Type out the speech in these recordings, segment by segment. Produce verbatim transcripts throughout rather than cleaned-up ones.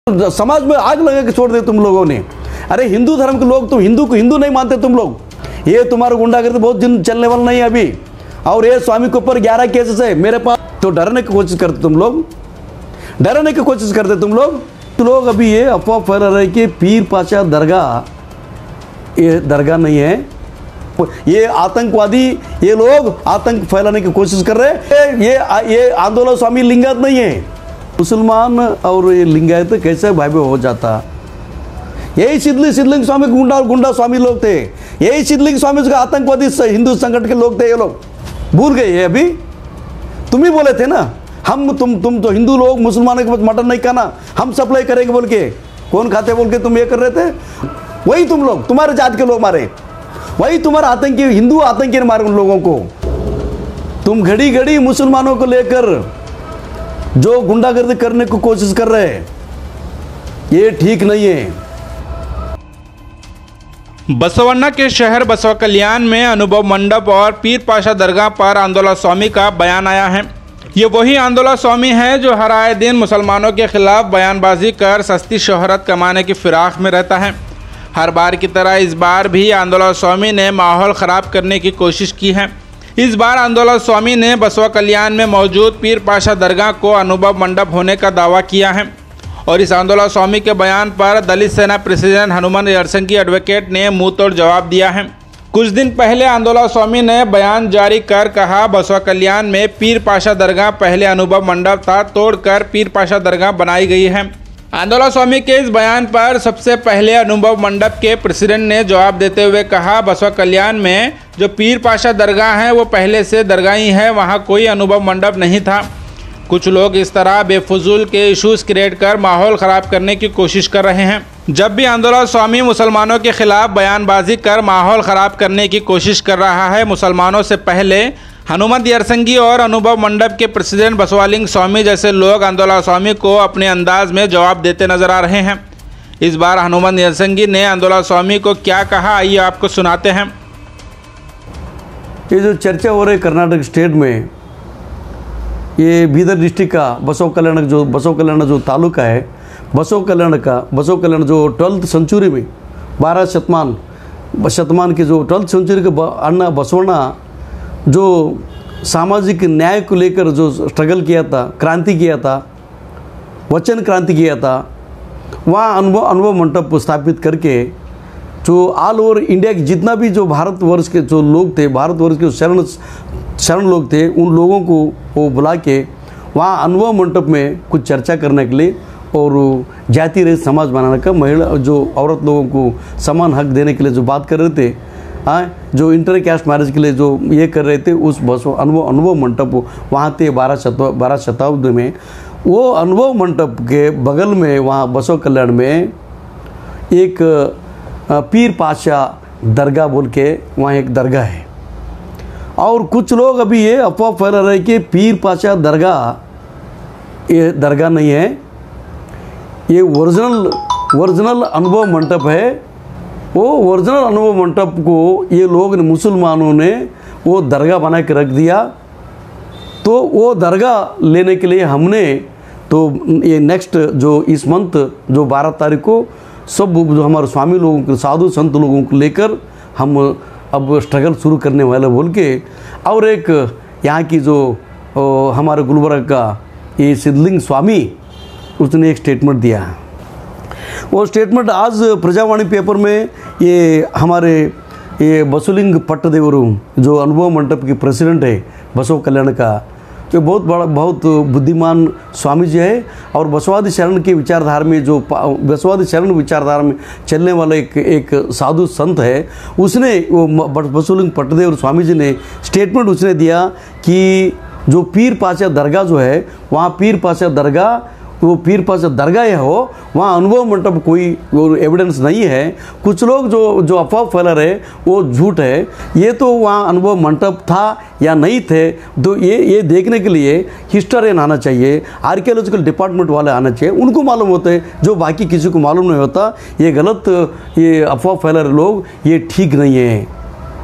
समाज में आग लगा के छोड़ दे तुम लोगों ने। अरे हिंदू धर्म के लोग, तुम हिंदू को हिंदू नहीं मानते तुम लोग। ये तुम्हारा गुंडागर्दी बहुत दिन चलने वाला नहीं है अभी। और ये स्वामी के ऊपर ग्यारह केसेस है मेरे पास। तो डरने की कोशिश करते तुम लोग, डरने की कोशिश करते तुम लोग तो लोग अभी ये अफवाह फैला रहे कि पीर पाशा दरगाह, ये दरगाह नहीं है, ये आतंकवादी, ये लोग आतंक फैलाने की कोशिश कर रहे हैं। ये ये आंदोलन स्वामी लिंगायत नहीं है। मुसलमान और ये लिंगायत कैसे भाई हो जाता? यही सिद्धलिंग सिद्धलिंग स्वामी गुंडा गुंडा स्वामी लोग थे। यही सिद्धलिंग स्वामी का आतंकवादी हिंदू संगठन के लोग थे। ये लोग भूल गए ये अभी? तुम ही बोले थे ना, हम तुम तुम तो हिंदू लोग मुसलमानों के पास मटन नहीं खाना, हम सप्लाई करेंगे बोल के। कौन खाते बोल के तुम ये कर रहे थे? वही तुम लोग, तुम्हारे जात के लोग मारे, वही तुम्हारा आतंकी हिंदू आतंकी ने मारे उन लोगों को। तुम घड़ी घड़ी मुसलमानों को लेकर जो गुंडागर्दी करने की कोशिश कर रहे हैं, ये ठीक नहीं है। बसवन्ना के शहर बसवा कल्याण में अनुभव मंडप और पीर पाशा दरगाह पर आंदोलन स्वामी का बयान आया है। ये वही आंदोलन स्वामी है जो हर आए दिन मुसलमानों के खिलाफ बयानबाजी कर सस्ती शोहरत कमाने की फिराक में रहता है। हर बार की तरह इस बार भी आंदोलन स्वामी ने माहौल ख़राब करने की कोशिश की है। इस बार आंदोलन स्वामी ने बसवा कल्याण में मौजूद पीर पाशा दरगाह को अनुभव मंडप होने का दावा किया है। और इस आंदोलन स्वामी के बयान पर दलित सेना प्रेसिडेंट हनुमान यरसंगी एडवोकेट ने मुंह तोड़ जवाब दिया है। कुछ दिन पहले आंदोलन स्वामी ने बयान जारी कर कहा, बसवा कल्याण में पीर पाशा दरगाह पहले अनुभव मंडप था, तोड़कर पीर पाशा दरगाह बनाई गई है। आंदोलन स्वामी के इस बयान पर सबसे पहले अनुभव मंडप के प्रेसिडेंट ने जवाब देते हुए कहा, बसवा कल्याण में जो पीर पाशा दरगाह है वो पहले से दरगाह ही है, वहाँ कोई अनुभव मंडप नहीं था। कुछ लोग इस तरह बेफजूल के इश्यूज क्रिएट कर माहौल ख़राब करने की कोशिश कर रहे हैं। जब भी आंदोलन स्वामी मुसलमानों के खिलाफ बयानबाजी कर माहौल ख़राब करने की कोशिश कर रहा है, मुसलमानों से पहले हनुमत यरसंगी और अनुभव मंडप के प्रेसिडेंट बसवालिंग स्वामी जैसे लोग आंदोलन स्वामी को अपने अंदाज में जवाब देते नजर आ रहे हैं। इस बार हनुमत यरसंगी ने आंदोलन स्वामी को क्या कहा, आइए आपको सुनाते हैं। ये जो चर्चा हो रही है कर्नाटक स्टेट में, ये बीदर डिस्ट्रिक्ट का बसव कल्याण जो बसव कल्याण जो तालुका है, बसव कल्याण का बसव कल्याण जो ट्वेल्थ सेंचुरी में बारह शतमान शतमान के जो ट्वेल्थ सेंचुरी के अन्ना बसवण्णा जो सामाजिक न्याय को लेकर जो स्ट्रगल किया था, क्रांति किया था, वचन क्रांति किया था, वहाँ अनुभव अनुभव मंडप स्थापित करके जो ऑल ओवर इंडिया के जितना भी जो भारतवर्ष के जो लोग थे, भारतवर्ष के शरण शरण लोग थे, उन लोगों को वो बुला के वहाँ अनुभव मंडप में कुछ चर्चा करने के लिए और जाति रहित समाज बनाने का, महिला जो औरत लोगों को समान हक देने के लिए जो बात कर रहे थे, हाँ, जो इंटर कास्ट मैरिज के लिए जो ये कर रहे थे, उस बस अनुभव अनुभव मंडप वहाँ थे बारह शत बारह शताब्दी में। वो अनुभव मंडप के बगल में वहाँ बसव कल्याण में एक पीर पाशा दरगाह बोल के वहाँ एक दरगाह है। और कुछ लोग अभी ये अफवाह फैला रहे कि पीर पाशा दरगाह ये दरगाह नहीं है, ये ओरिजिनल ओरिजिनल अनुभव मंडप है। वो ओरिजिनल अनुभव मंडप को ये लोग मुसलमानों ने वो दरगाह बना के रख दिया। तो वो दरगाह लेने के लिए हमने तो ये नेक्स्ट जो इस मंथ जो बारह तारीख को सब जो हमारे स्वामी लोगों के साधु संत लोगों को लेकर हम अब स्ट्रगल शुरू करने वाले बोल के, और एक यहाँ की जो हमारे गुलबर्गा का ये सिद्धलिंग स्वामी उसने एक स्टेटमेंट दिया। वो स्टेटमेंट आज प्रजावाणी पेपर में ये हमारे ये बसुलिंग पट्टदेवरू जो अनुभव मंडप के प्रेसिडेंट है बसव कल्याण का, तो बहुत बड़ा बहुत बुद्धिमान स्वामी जी है और बसवादी शरण की विचारधारा में जो बसवादी शरण विचारधारा में चलने वाला एक एक साधु संत है, उसने वो बसुलिंग पट्टदेव स्वामी जी ने स्टेटमेंट उसने दिया कि जो पीर पाशा दरगाह जो है, वहाँ पीर पाशा दरगाह वो पीर पाशा दरगाह है हो, वहाँ अनुभव मंडप कोई वो एविडेंस नहीं है। कुछ लोग जो जो अफवाह फैला रहे वो झूठ है। ये तो वहाँ अनुभव मंडप था या नहीं थे, तो ये ये देखने के लिए हिस्टोरियन आना चाहिए, आर्कियोलॉजिकल डिपार्टमेंट वाले आना चाहिए, उनको मालूम होता है, जो बाकी किसी को मालूम नहीं होता। ये गलत ये अफवाह फैला रहे लोग, ये ठीक नहीं है।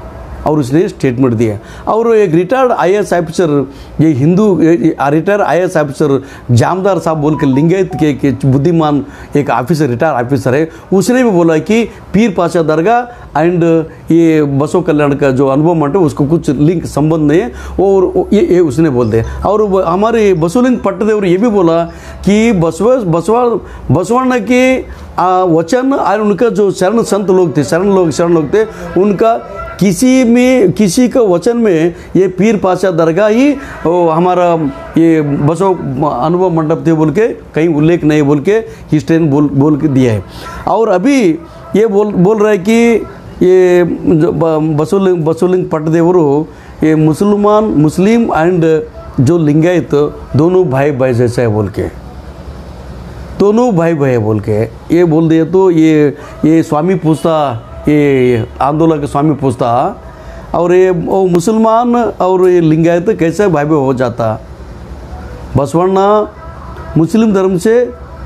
और उसने स्टेटमेंट दिया। और एक retired I A S officer, ये Hindu retired I A S officer Jamdar साहब बोल के लिंगायत के, के बुद्धिमान एक ऑफिसर, रिटायर्ड ऑफिसर है, उसने भी बोला कि पीर पाशा दरगाह एंड ये बसव कल्याण का जो अनुभव मंडप उसको कुछ लिंक संबंध नहीं है, और ये ये उसने बोल दिया। और हमारे बसवलिंग पट्टदेवर ये भी बोला कि बसव बसवा बसवಣ್ण के वचन और उनका जो शरण संत लोग थे, शरण लोग शरण लोग थे, उनका किसी में किसी का वचन में ये पीर पाशा दरगाह ही हमारा ये बसव अनुभव मंडप थे बोल के कहीं उल्लेख नहीं बोल के हिस्ट्री ने बोल बोल के दिया है। और अभी ये बोल बोल रहा है कि ये बसवलिंग बसवलिंग पट्टदेवरू ये मुसलमान मुस्लिम एंड जो लिंगायत दोनों भाई भाई जैसा है बोल के, दोनों भाई भाई बोल के ये बोल दिए। तो ये ये स्वामी पूछता, ये आंदोलन के स्वामी पूछता, और ये वो मुसलमान और ये लिंगायत कैसे भाई भाई हो जाता? बसवಣ್ಣ मुस्लिम धर्म से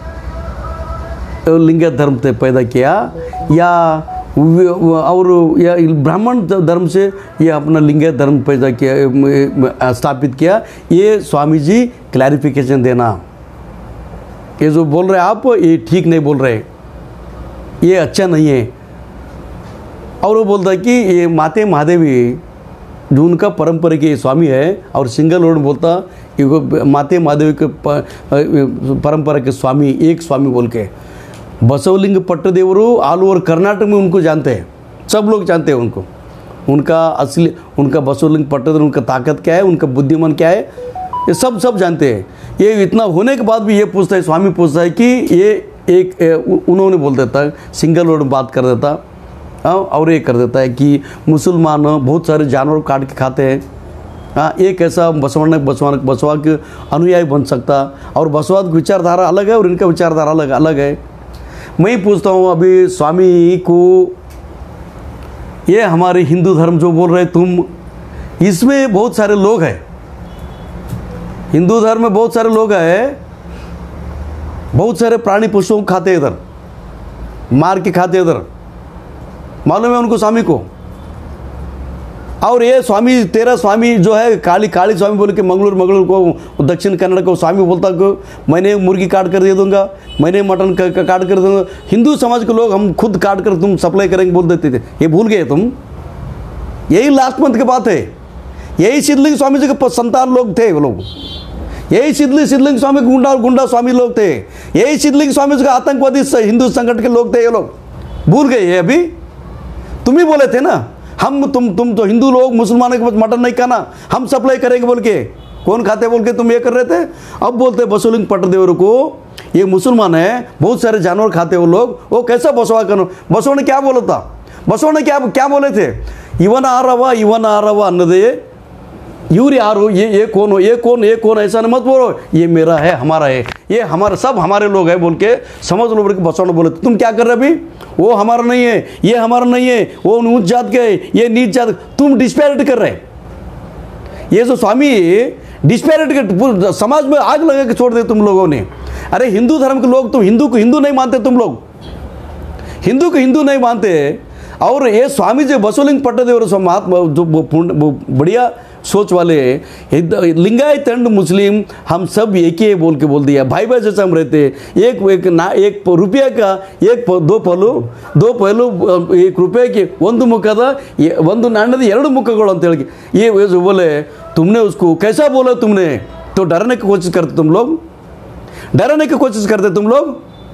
लिंगायत धर्म से पैदा किया या और या ब्राह्मण धर्म से ये अपना लिंगायत धर्म पैदा किया, स्थापित किया? ये स्वामी जी क्लैरिफिकेशन देना। ये जो बोल रहे आप ये ठीक नहीं बोल रहे, ये अच्छा नहीं है। और वो बोलता है कि ये माते महादेवी जो उनका परंपरा के स्वामी है, और सिंगल रोड बोलता ये माते महादेवी के परंपरा के स्वामी एक स्वामी बोल के। बसवलिंग पट्टदेवरू ऑल ओवर कर्नाटक में उनको जानते हैं, सब लोग जानते हैं उनको, उनका असली उनका बसवलिंग पट्टदेवर उनका ताकत क्या है, उनका बुद्धिमान क्या है, ये सब सब जानते हैं। ये इतना होने के बाद भी ये पूछता है, स्वामी पूछता है कि ये एक ए, उन्होंने बोल देता है, सिंगल वर्ड बात कर देता हाँ, और ये कर देता है कि मुसलमान बहुत सारे जानवर काट के खाते हैं। हाँ, एक ऐसा बसवಣ್ण बसवा बसवा के अनुयायी बन सकता, और बसवा की विचारधारा अलग है और इनका विचारधारा अलग अलग है। मैं पूछता हूँ अभी स्वामी को, ये हमारे हिंदू धर्म जो बोल रहे तुम, इसमें बहुत सारे लोग हैं, हिंदू धर्म में बहुत सारे लोग हैं, बहुत सारे प्राणी पशुओं को खाते इधर, मार के खाते इधर, मालूम है उनको स्वामी को। और ये स्वामी तेरा स्वामी जो है काली काली स्वामी बोल के मंगलूर मंगलूर को दक्षिण कन्नड़ को स्वामी बोलता को मैंने मुर्गी काट कर दे दूंगा, मैंने मटन का, का काट कर दूंगा। हिंदू समाज के लोग हम खुद काट कर तुम सप्लाई करेंगे बोल देते थे, ये भूल गए तुम। यही लास्ट मंथ की बात है, यही सिद्धलिंग स्वामी जी के संतान लोग थे वो लोग, यही सिद्धलिंग सिद्धलिंग स्वामी गुंडा गुंडा स्वामी लोग थे, यही सिद्धलिंग स्वामी जी के आतंकवादी हिंदू संगठन के लोग थे ये लोग, भूल गए ये अभी। तुम ही बोले थे ना हम तुम तुम तो हिंदू लोग मुसलमानों के पास मटन नहीं खाना, हम सप्लाई करेंगे बोल के, कौन खाते बोल के तुम ये कर रहे थे। अब बोलते बसवलिंग पट्टदेवर को ये मुसलमान है, बहुत सारे जानवर खाते वो लोग, वो कैसा बसवा करो। बसव ने क्या बोला था, बसव ने क्या क्या बोले थे, इवन आ रवा इवन आ रवा अन्नदे यूर यारो, ये ये कौन हो, ये कौन ये कौन, ऐसा नहीं मत बोलो, ये मेरा है हमारा है, ये हमारा सब हमारे लोग हैं बोल के समझ लो बोल के बसव ने बोले। तुम क्या कर रहे अभी, वो हमारा नहीं है, ये हमारा नहीं है, वो ऊंच जात के ये नीच जात, तुम डिस्पैरिटी कर रहे। ये जो स्वामी डिस्पैरिटी के समाज में आग लगा के छोड़ दे तुम लोगों ने। अरे हिंदू धर्म के लोग, तुम हिंदू को हिंदू नहीं मानते, तुम लोग हिंदू को हिंदू नहीं मानते। और ये स्वामी जी बसवलिंग पट्टदेवर महात्मा जो बढ़िया सोच वाले लिंगायत एंड मुस्लिम हम सब एक ही बोल के बोल दिया, भाई भाई जैसे हम रहते, एक एक ना एक रुपया का एक दो पहलू दो पहलू एक रुपये के ಒಂದು ಮುಖದ ಒಂದು ನಾಣ್ಯದ ಎರಡು ಮುಖಗಳು ಅಂತ ಹೇಳಿ ये जो बोले तुमने उसको कैसा बोला तुमने, तो डरने की कोशिश करते तुम लोग, डरने की कोशिश करते तुम लोग।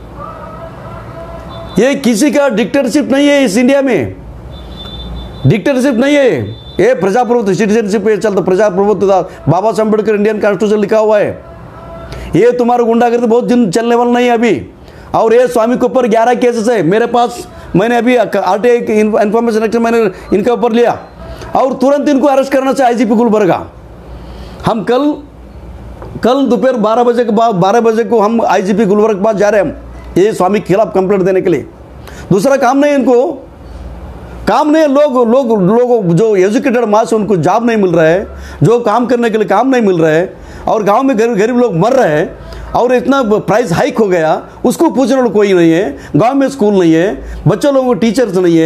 ये किसी का डिक्टेटरशिप नहीं है इस इंडिया में, डिक्टेटरशिप नहीं है, ये प्रजाप्रभुत्व सिटीजनशिप पे चलता, प्रजाप्रभुत्व बाबा साहब अम्बेडकर इंडियन कॉन्स्टिट्यूशन लिखा हुआ है। ये तुम्हारा गुंडागर्दी बहुत दिन चलने वाला नहीं है अभी। और ये स्वामी के ऊपर ग्यारह केसेस है मेरे पास, मैंने अभी आरटीआई इन्फॉर्मेशन एक्ट मैंने इनके ऊपर लिया, और तुरंत इनको अरेस्ट करना चाहिए आईजीपी गुलबर्गा। हम कल कल दोपहर बारह बजे के बाद बारह बजे को हम आईजीपी गुलबर्गा के पास जा रहे हैं, हम ये स्वामी के खिलाफ कंप्लेंट देने के लिए। दूसरा काम नहीं इनको, काम नहीं, लोग लोग लोग जो एजुकेटेड मास है उनको जॉब नहीं मिल रहा है, जो काम करने के लिए काम नहीं मिल रहा है, और गांव में गरीब गरीब लोग मर रहे हैं, और इतना प्राइस हाइक हो गया उसको पूछने वाला कोई नहीं है, गांव में स्कूल नहीं है, बच्चों लोगों को टीचर्स नहीं है,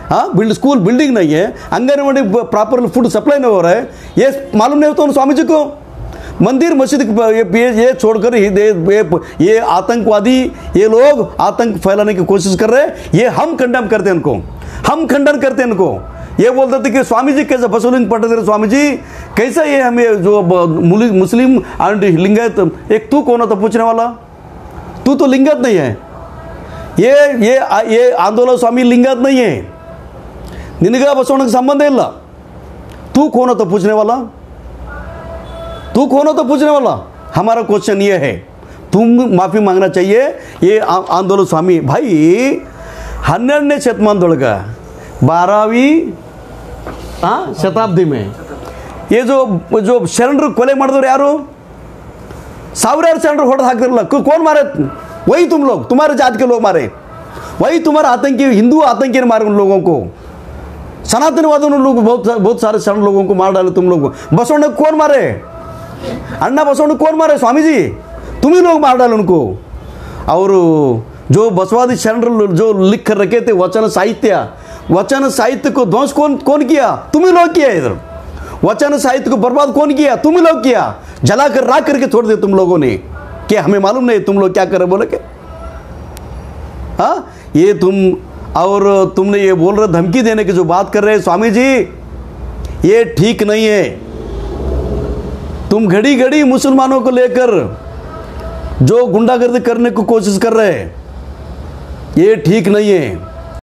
हाँ, बिल्ड स्कूल बिल्डिंग नहीं है, आंगनवाड़ी प्रॉपर फूड सप्लाई नहीं हो रहा है, ये मालूम नहीं होता उन स्वामी जी को। मंदिर मस्जिद ये ये छोड़कर ही ये ये आतंकवादी, ये लोग आतंक फैलाने की कोशिश कर रहे हैं, ये हम कंडेम करते हैं इनको, हम खंडन करते हैं इनको। ये बोलते थे कि स्वामी जी कैसे बसवलिंग पटनायक स्वामी जी कैसे ये हमें जो मुस्लिम एंड लिंगायत, एक तू कौन होता पूछने वाला, तू तो लिंगायत नहीं है, ये ये ये आंदोलन स्वामी लिंगायत नहीं है, निनगा बसवने का संबंध है ला, तू कौन होता पूछने वाला, तू कौन होता पूछने वाला। हमारा क्वेश्चन ये है, तुम माफी मांगना चाहिए ये आंदोलन स्वामी भाई। हन्नेरडನೇ ಶತಮಾನದೊಳಗ बारहवीं हाँ शताब्दी में ये जो जो शरणರು ಕೊಲೆ ಮಾಡಿದವರು ಯಾರು, ಸಾವಿರಾರು शरणರು ಹೊಡೆದು ಹಾಕಿರಲ್ಲ, कौन मारे, वही तुम लोग, तुम्हारे जात के लोग मारे, वही तुम्हारा आतंकी हिंदू आतंकी ने मारे उन लोगों को, सनातनवादियों ने लोग बहुत बहुत सारे शरण लोगों को मार डाले तुम लोग। बसवण्ण कौन मारे, अन्ना बसवण्ण कौन मारे, स्वामी जी तुम ही लोग मार डाले उनको। और जो बसवादी शरण जो लिख कर रखे थे वचन साहित्य, वचन साहित्य को ध्वंस कौन कौन किया, तुम ही लोग किया। इधर वचन साहित्य को बर्बाद कौन किया, तुम ही लोग किया, जला कर राख करके छोड़ दिया तुम लोगों ने। क्या हमें मालूम नहीं तुम लोग क्या कर रहे बोले के, हाँ ये तुम, और तुमने ये बोल रहे धमकी देने की जो बात कर रहे हैं स्वामी जी, ये ठीक नहीं है। तुम घड़ी घड़ी मुसलमानों को लेकर जो गुंडागर्दी करने की कोशिश कर रहे हैं, ये ठीक नहीं है।